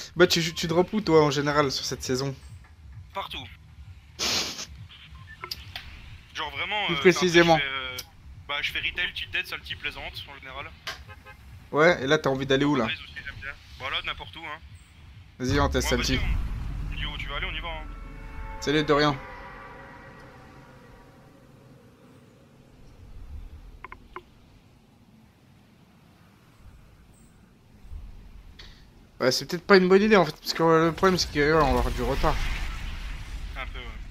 Bah, tu drops où, toi, en général, sur cette saison? Partout. Genre vraiment, Plus enfin, après précisément. bah, je fais retail, tilted, salty, plaisante en général. Ouais, et là, t'as envie d'aller où, là? Paradise aussi, j'aime bien. Voilà, n'importe où, hein. Vas-y, on teste Ouais, vas-y, celle-ci. on dit où tu vas aller, on y va, hein. Salut, de rien. Ouais, c'est peut-être pas une bonne idée, en fait, parce que le problème, c'est qu'on va avoir du retard. Un peu, ouais.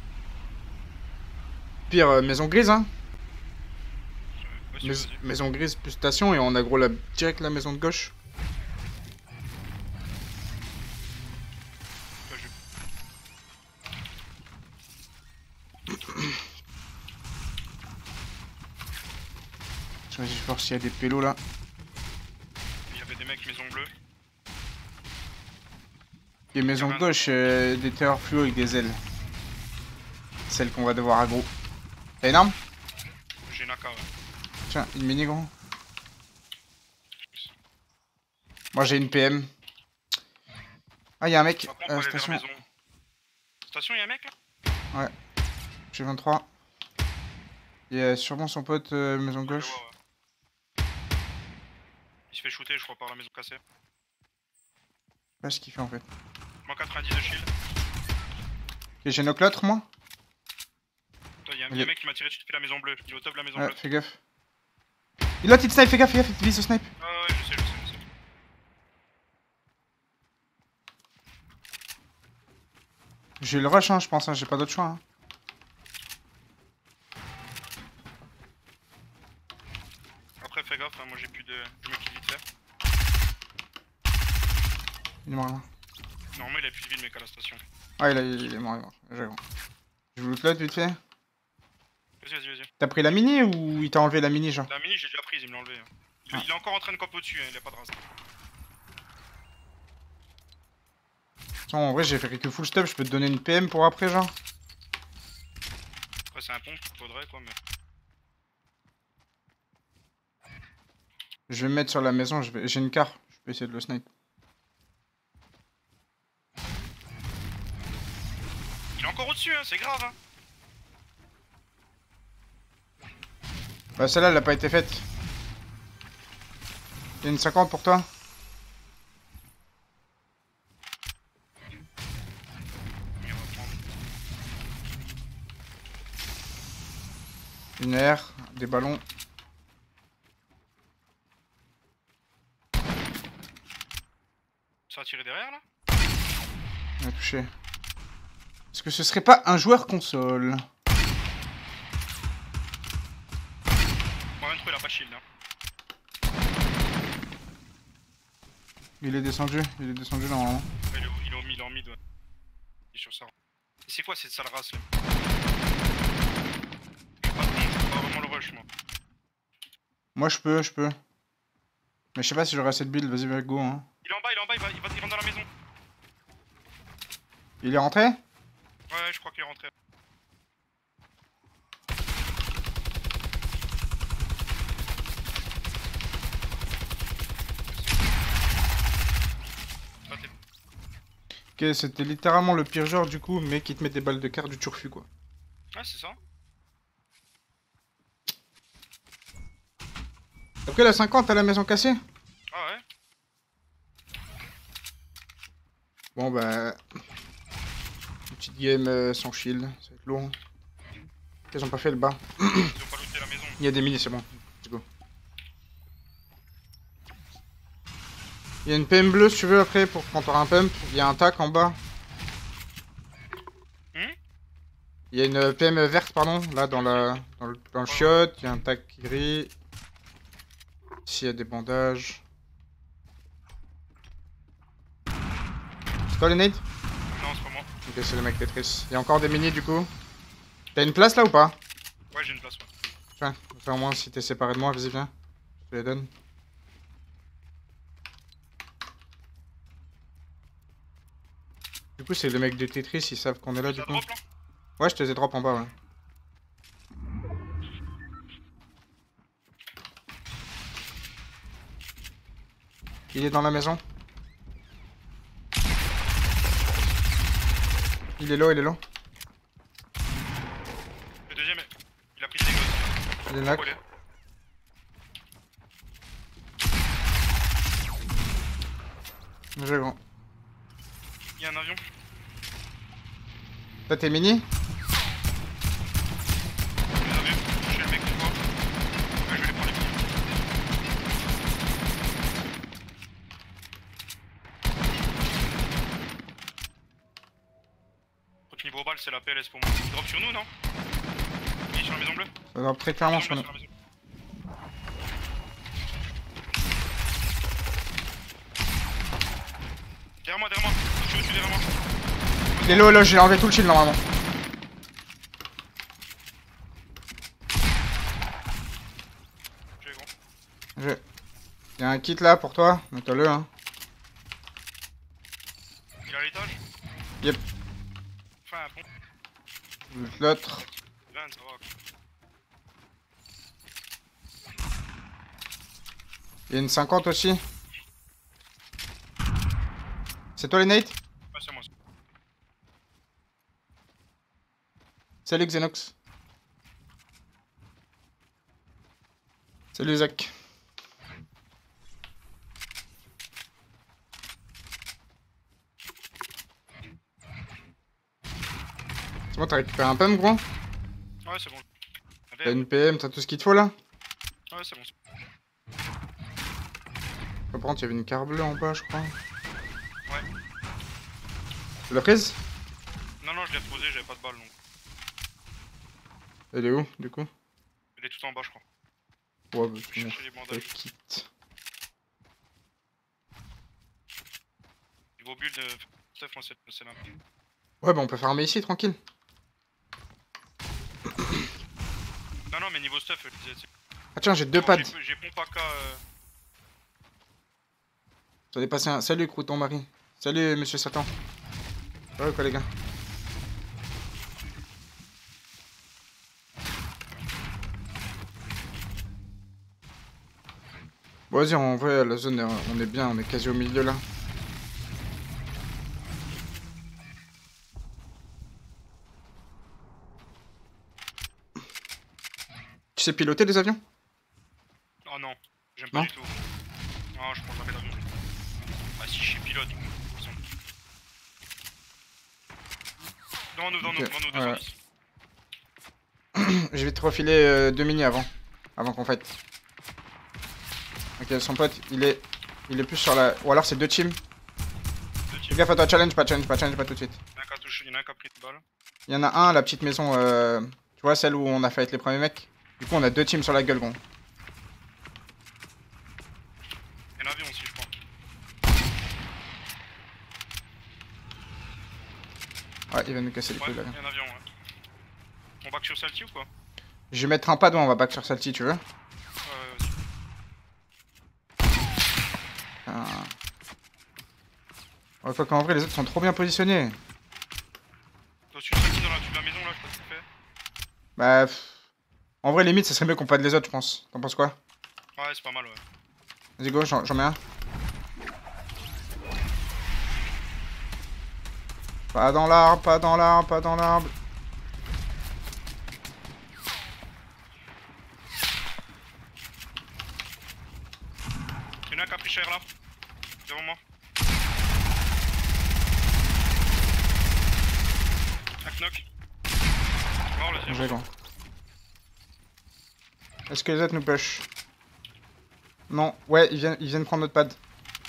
Pire, maison grise, hein. Ouais, vas-y, vas-y. Maison grise plus station, et on a gros direct la maison de gauche. Bah, Je vais voir s'il y a des pélos, là. il y avait des mecs maison bleue. Et Il y maison avait un gauche, autre. des terreurs fluo avec des ailes. Celle qu'on va devoir aggro. T'as une arme? J'ai Naka, ouais. Tiens, une mini, gros. Moi, j'ai une PM. Ah, y'a un mec. Par contre, on va aller vers Station. maison. Station, y'a un mec là? Ouais, j'ai 23. Il y a sûrement son pote, maison Ouais, je le vois, gauche. ouais. Il se fait shooter, je crois, par la maison cassée. Je sais pas ce qu'il fait en fait. Moins 90 de shield. Ok, j'ai knock l'autre, moi. Toi, y'a Ok. un mec qui m'a tiré dessus depuis la maison bleue. Il est au top de la maison Ouais, bleue. fais gaffe. Il a il snipe, fais gaffe, il vise au snipe. Ah ouais, je sais, je sais, je sais. J'ai le rush, hein, je pense, hein, j'ai pas d'autre choix. Hein. Après, fais gaffe, hein, moi j'ai plus de. Je me kill vite fait. Il est mort là. Normalement, il a plus de vie le mec à la station. Ah, il est mort, il est mort. J'ai bon. Je vous loot l'autre vite fait. Vas-y, vas-y, vas-y. T'as pris la mini ou il t'a enlevé la mini, genre? La mini, j'ai déjà prise, il me l'a enlevé, hein. Ah. Il est encore en train de camper au-dessus, hein, il a pas de race. Attends, en vrai, j'ai fait que full stop, je peux te donner une PM pour après, genre? Après, c'est un pompe, faudrait quoi, mais. Je vais me mettre sur la maison, j'ai une carte, je peux essayer de le snipe. Il est encore au-dessus, hein, c'est grave, hein. Bah, celle-là, elle a pas été faite. Il y a une 50 pour toi. Il va prendre. Une R, des ballons. Ça a tiré derrière là? On a touché. Est-ce que ce serait pas un joueur console? Moi, même il a pas de shield, hein. Il est descendu normalement. Il est en mid, ouais. Il est sur ça. Et c'est quoi cette sale race là? Je peux pas vraiment le rush, moi. Moi je peux. Mais je sais pas si j'aurai assez de build, vas-y, go hein. Il est en bas, il est en bas, il rentre dans la maison. Il est rentré? Ouais, je crois qu'il est rentré. Ah, Ok, c'était littéralement le pire genre du coup, mais qui te met des balles de quart du turfu quoi. ouais, c'est ça. T'as pris la 50 à la maison cassée? Ah ouais. Bon bah... Une petite game sans shield, ça va être lourd. Ils ont pas fait le bas. Ils ont pas looté la maison. Il y a des minis, c'est bon. Let's go. Il y a une PM bleue si tu veux après pour quand t'auras un pump. Il y a un tac en bas. Il y a une PM verte, pardon, là dans le chiotte. Il y a un tac gris. Ici il y a des bandages. C'est toi les nades? Non, c'est pas moi. Ok, c'est le mec Tetris. Il y a encore des minis du coup. T'as une place là ou pas? Ouais, j'ai une place, ouais. Tiens, au moins si t'es séparé de moi, vas-y viens. Je te les donne. Du coup c'est les mecs de Tetris, ils savent qu'on est là du Ça coup. drop là? Ouais, je te les ai drop en bas, ouais. Il est dans la maison. Il est low, il est low. Le deuxième, il a pris des dégâts. Il est là. Collé. J'ai grand. Il y a un avion. Toi t'es mini? Un avion. Je suis le mec qui voit. Ouais, je vais les prendre les pieds. Autre niveau balle, c'est la PLS pour moi. Il drop sur nous, non? Il est sur la maison bleue? Ça drop très clairement Maison sur bleue, nous. sur la maison. Derrière moi, derrière moi. Je suis au-dessus, derrière moi. Il est low, là, j'ai enlevé tout le shield normalement. Je vais grand. Il y a un kit là pour toi, mets-le hein. Il est à l'étage? Yep. Enfin, bon. L'autre. 20, ça va. Il y a une 50 aussi. C'est toi les Nate? Ouais, c'est moi. Salut Xenox. Salut Zach. C'est bon, t'as récupéré un pump gros? Ouais, c'est bon. T'as une PM, t'as tout ce qu'il te faut là? Ouais, c'est bon. Par contre, il y avait une carte bleue en bas, je crois. Ouais. Tu l'as prise? Non, non, je l'ai reposé, j'avais pas de balle donc. Elle est où du coup? Elle est tout en bas, je crois. Ouais, bah Je c'est bon. cherchais les bandages. Kit. Niveau build de Steph, moi c'est là. Ouais, bah on peut farmer ici tranquille. Non, non, mais niveau Steph, je disais, c'est. Ah tiens, j'ai deux Non, pads. J'ai pompe AK. J'en ai passé un. Salut Crouton Marie. Salut Monsieur Satan. Ouais quoi les gars. Bon vas-y, en vrai la zone on est bien, on est quasi au milieu là. Tu sais piloter des avions? Oh non, j'aime pas Non. du tout. Non, je prends jamais l'avion. Ah si, je suis pilote. Devant nous, devant Ok, nous, devant nous, ouais. 210. Je vais te refiler 2 mini avant qu'on fight. Ok, son pote, il est plus sur la... Ou alors c'est 2 teams. Fais gaffe à toi, challenge, pas tout de suite. Il y en a un qui a touché, il y en a un qui a pris une balle. Il y en a un, la petite maison, tu vois, celle où on a fight les premiers mecs. Du coup, on a 2 teams sur la gueule, gros. Il y a un avion aussi, je crois. Ouais, il va nous casser les Ouais, couilles il là. y a un avion, ouais. On back sur Salty ou quoi? Je vais mettre un pad, on va back sur Salty, tu veux? Ouais, vas-y. Ah. Ouais, quoi qu'en vrai, les autres sont trop bien positionnés. Toi, tu es Salty dans la tube de la maison là, je sais pas ce que tu fais. Bah... En vrai, limite, ça serait mieux qu'on pad les autres, je pense. T'en penses quoi? Ouais, c'est pas mal, ouais. Vas-y, go, j'en mets un. Pas dans l'arbre, pas dans l'arbre, pas dans l'arbre. Il y en a un qui a pris cher là. Devant moi. Un knock. Mort le J'ai deuxième. grand. Est-ce que les autres nous push? Non, ouais, ils viennent prendre notre pad.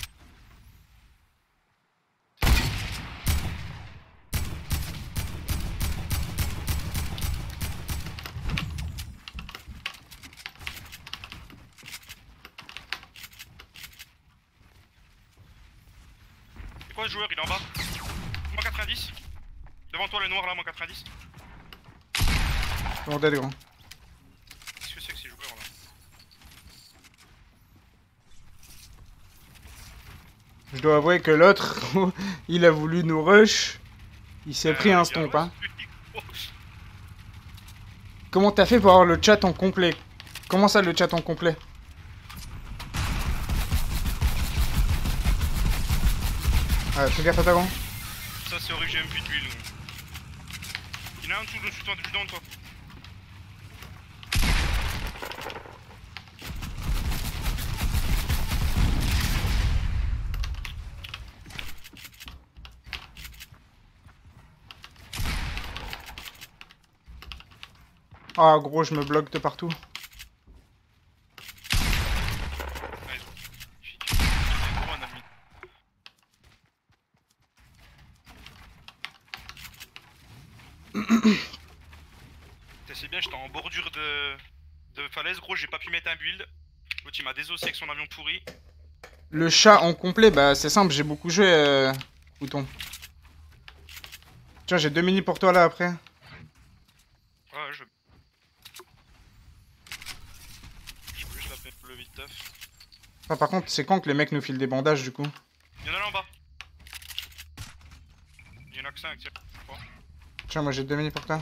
C'est quoi ce joueur? Il est en bas. Moins 90. Devant toi le noir là, moins 90. Bon, dead, gros. Qu'est-ce que c'est que ces joueurs là? Je dois avouer que l'autre, il a voulu nous rush. Il s'est pris un stomp, hein. Comment t'as fait pour avoir le chat en complet? Comment ça, le chat en complet? Ouais, fais gaffe à ta grand. Ça c'est horrible, j'ai même plus d'huile. Il y en a un dessous de toi, juste devant toi. Ah gros, je me bloque de partout. Ouais, c'est gros, un ami. C'est bien, j'étais en bordure de falaise, gros, j'ai pas pu mettre un build. L'autre il m'a désossé avec son avion pourri. Le chat en complet, bah c'est simple, j'ai beaucoup joué, Bouton. Tiens, j'ai 2 mini pour toi là après. Ouais, je peux juste la faire le vite teuf. Ah, par contre, c'est quand que les mecs nous filent des bandages du coup? Il y en a là en bas. Il y en a que 5, tiens. Tiens, moi j'ai 2 mini pour toi.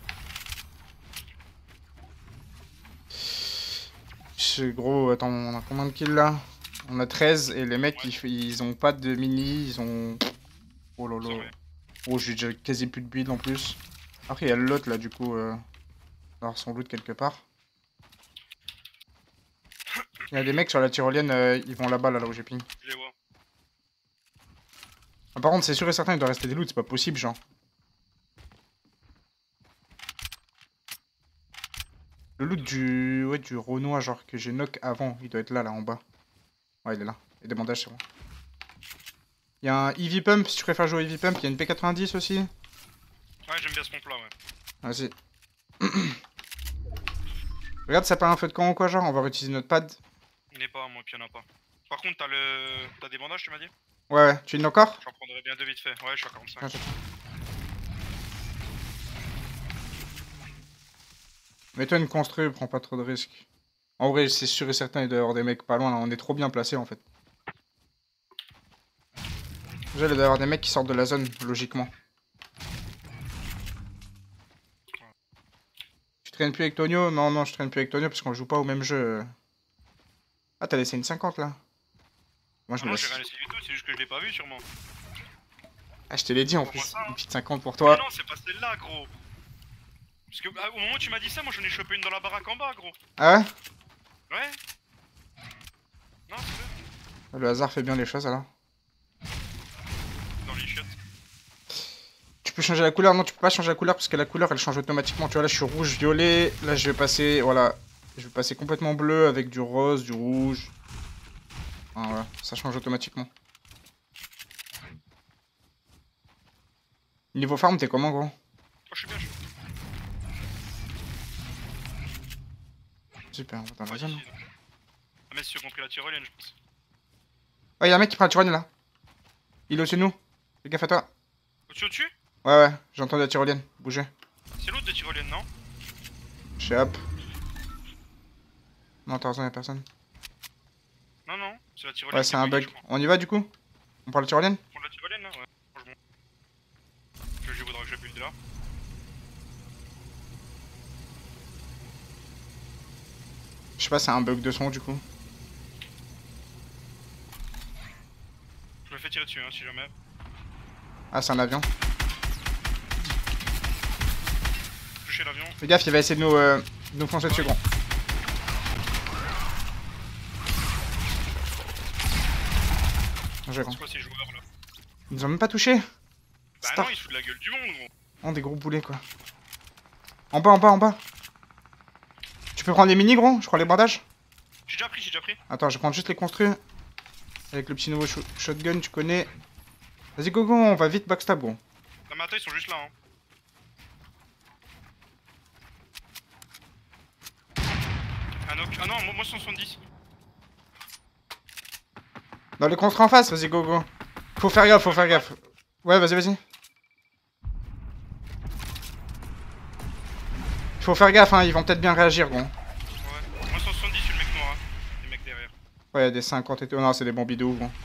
Gros, attends, on a combien de kills là? On a 13 et les mecs ils ont pas de mini, ils ont... Oh lolo. Oh, j'ai déjà quasi plus de build en plus. Après il y a l'autre là du coup, alors son loot quelque part. Il y a des mecs sur la tyrolienne, ils vont là-bas là où j'ai ping. Je les vois. Ah, par contre c'est sûr et certain il doit rester des loots, c'est pas possible genre. Le loot du... Ouais, du Renoir genre que j'ai knock avant, il doit être là en bas. Ouais il est là. Et des bandages c'est bon. Il y a un Eevee Pump, si tu préfères jouer au Eevee Pump, il y a une P90 aussi. Ouais, j'aime bien ce pompe là, ouais. Vas-y. Regarde, ça part un feu de camp ou quoi, genre, on va réutiliser notre pad. Il n'est pas, moi, puis il y en a pas. Par contre, t'as des bandages, tu m'as dit? Ouais, ouais, tu le encore? J'en prendrais bien deux vite fait. Ouais, je suis à 45. Ah, mets-toi une construit, prends pas trop de risques. En vrai, c'est sûr et certain, il doit y avoir des mecs pas loin, là. On est trop bien placés en fait. Déjà, il doit y avoir des mecs qui sortent de la zone, logiquement. Tu traînes plus avec Tonio? Non, non, je traîne plus avec Tonio parce qu'on joue pas au même jeu. Ah, t'as laissé une 50 là? Moi, je me Non, j'ai laisse. rien laissé du tout, c'est juste que je l'ai pas vu sûrement. Ah, je te l'ai dit en Pour moi, plus. ça, hein. Une petite 50 pour Mais toi. non, c'est pas celle-là, gros. Parce que au moment où tu m'as dit ça, moi j'en ai chopé une dans la baraque en bas, gros. Ah ouais? Ouais. Non, c'est vrai. Le hasard fait bien les choses alors. Dans les chiottes. Tu peux changer la couleur? Non, tu peux pas changer la couleur parce que la couleur elle change automatiquement. Tu vois, là je suis rouge, violet. Là je vais passer, voilà. Je vais passer complètement bleu avec du rose, du rouge. Ah, voilà, ça change automatiquement. Niveau farm, t'es comment, gros? Oh, je suis bien, je suis bien. Super, on va dans la Ouais, zone. ici, donc. Ah, mais si tu as compris la tyrolienne, je pense. Ouais, y'a un mec qui prend la tyrolienne là. Il est au-dessus de nous. Fais gaffe à toi. Au-dessus? Ouais, ouais, j'entends la tyrolienne. Bougez. C'est l'autre de tyrolienne, non? Je suis hop. Non, t'as raison, y'a personne. Non, non, c'est la tyrolienne. Ouais, qui c'est est un buggée, bug. je crois. On y va du coup? On prend la tyrolienne? Prendre la tyrolienne là? Ouais, franchement. Je voudrais que je build là. Je sais pas, c'est un bug de son du coup. Je me fais tirer dessus, hein, si jamais. Ah, c'est un avion. Toucher l'avion. Fais gaffe, il va essayer de nous foncer dessus, gros. J'ai C'est grand. quoi ces joueurs là? Ils nous ont même pas touché. Bah Star. non, ils se foutent de la gueule du monde, gros. Oh, des gros boulets quoi. En bas, en bas, en bas. Tu peux prendre les mini, gros? Je prends les bandages. J'ai déjà pris, j'ai déjà pris. Attends, je vais prendre juste les construits. Avec le petit nouveau shotgun, tu connais. Vas-y, go, go, on va vite backstab, gros. Non, mais attends, ils sont juste là, hein. Ah, non, ah non, moi 170. Dans les construits en face, vas-y, go, go. Faut faire gaffe, faut faire gaffe. Ouais, vas-y, vas-y. Faut faire gaffe, hein, ils vont peut-être bien réagir, gros. Ouais, moi 170, je suis le mec noir, hein. Les mecs derrière. Ouais, y'a des 50 et tout. Oh, non, c'est des bons bidous, gros.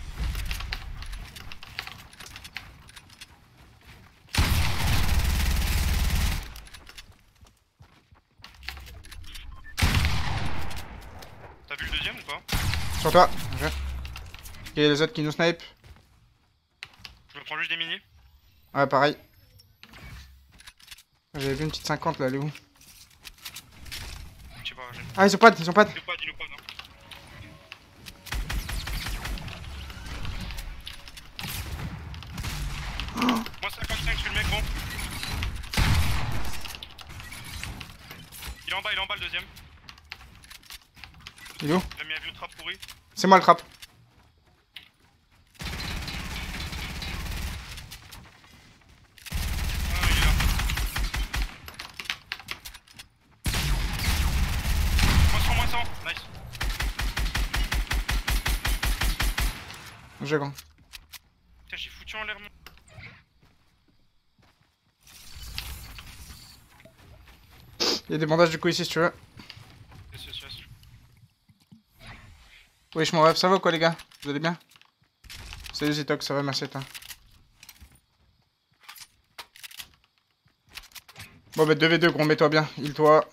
T'as vu le deuxième ou pas? Sur toi. Ok, les autres qui nous snipe. Je me prends juste des mini. Ouais, pareil. J'avais vu une petite 50 là, elle est où? Je sais pas, j'ai. Ah, ils ont pas de, ils ont pas de. Dis-le pas, non. Moi 55 sur le mec, gros. Il est en bas le deuxième. Il est où? Il a mis un vieux trap pourri. C'est moi le trap. Ah, il est là. Moins 100, nice. J'ai grand. Putain, j'ai foutu en l'air mon. Il y a des bandages du coup ici si tu veux. Yes. Oui, je m'en rêve, ça va ou quoi les gars? Vous allez bien? Salut Zitox, ça va, merci toi. Bon bah 2v2 gros, mets-toi bien, heal-toi.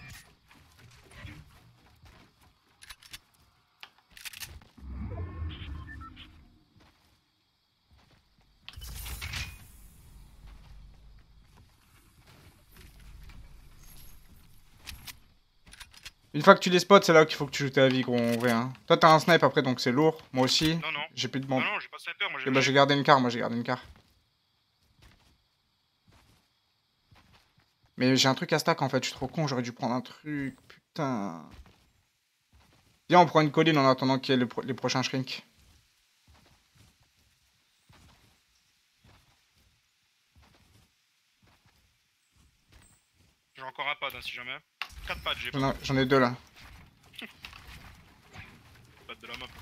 Une fois que tu les spots, c'est là qu'il faut que tu joues ta vie gros en vrai hein. Toi t'as un snipe après donc c'est lourd, moi aussi. Non. J'ai plus de Non, bandes. j'ai pas sniper, moi Et bah j'ai gardé une carte, Mais j'ai un truc à stack en fait, je suis trop con, j'aurais dû prendre un truc, putain. Viens on prend une colline en attendant qu'il y ait les prochains shrinks. J'ai encore un pad hein, si jamais. 4 pads, j'ai pas. J'en ai 2 là. Pad de la map.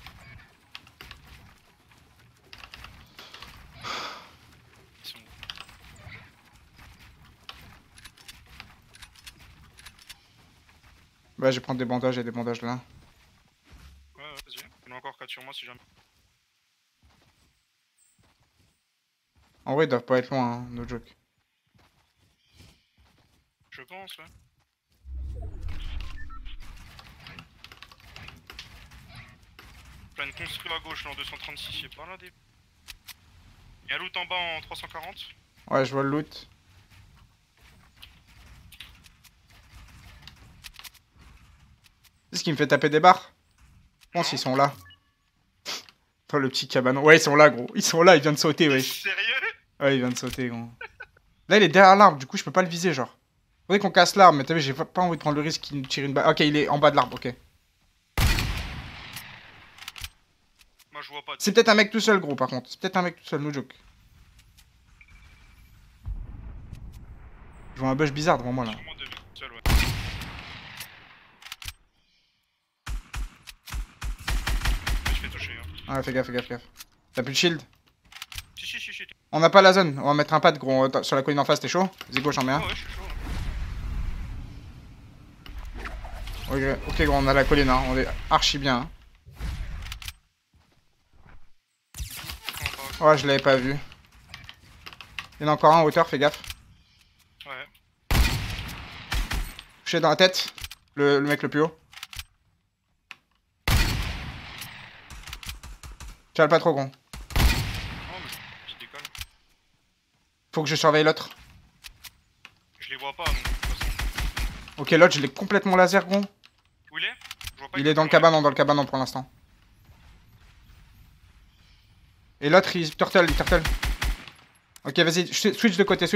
Ils sont où? Bah je vais prendre des bandages, il y a des bandages là. Ouais, vas-y. Il y en a encore 4 sur moi si jamais. En vrai ils doivent pas être loin, hein, no joke. Je pense, ouais. Plein de construits à gauche là en 236, c'est pas là des. Il y a un loot en bas en 340. Ouais je vois le loot. C'est ce qui me fait taper des barres. Je pense qu'ils sont là. Toi le petit cabanon. Ouais ils sont là gros. Ils sont là, il vient de sauter wesh. Sérieux? Ouais il vient de sauter gros. Là il est derrière l'arbre, du coup je peux pas le viser genre. Faudrait qu'on casse l'arbre, mais t'as vu j'ai pas envie de prendre le risque qu'il nous tire une balle. Ok il est en bas de l'arbre, ok. Moi je vois pas. C'est peut-être un mec tout seul gros par contre. C'est peut-être un mec tout seul, no joke. Je vois un bush bizarre devant moi là. Sûrement deux mecs seuls, ouais. Je fais toucher hein. Ah fais gaffe. T'as plus de shield? Si. On n'a pas la zone, on va mettre un pad gros sur la colline en face, t'es chaud? Vas-y gauche en mets un. Ouais, je suis chaud. Ok gros, on a la colline, hein. On est archi bien. Hein. Ouais, je l'avais pas vu. Il y en a encore un en hauteur, fais gaffe. Ouais. Touché dans la tête, le mec le plus haut. Tire pas trop gros. Oh, mais je décolle. Faut que je surveille l'autre. Je les vois pas donc, de toute façon. Ok, l'autre, je l'ai complètement laser gros. Où il est? Je vois pas. Il est dans le cabanon pour l'instant. Et l'autre, il turtle. Ok, vas-y, switch de côté.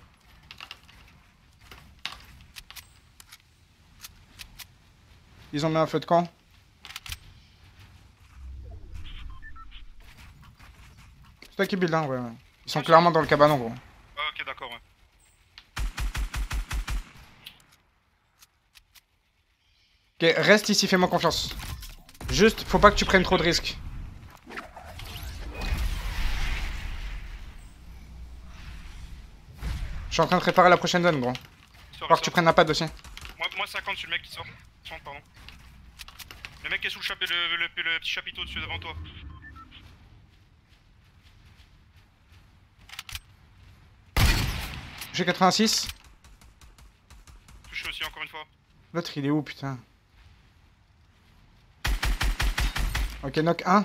Ils ont mis un feu de camp. C'est toi qui build, hein, ouais. Ils sont clairement dans le cabanon, gros. Ah, ok, d'accord, ouais. Ok, reste ici, fais-moi confiance. Juste, faut pas que tu prennes trop de risques. Je suis en train de préparer la prochaine zone, gros. Faut que tu prennes la pad aussi. Moi 50 sur le mec qui sort. 30, pardon. Le mec qui est sous le chapitre, le petit chapiteau dessus devant toi. J'ai 86. Touché aussi encore une fois. L'autre, il est où, putain? Ok, knock 1.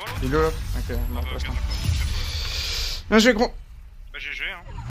quoi l'autre? Il est là. Ok, Ah non, bah, pour ok, l'instant. d'accord. Bien joué, gros. Bah GG hein.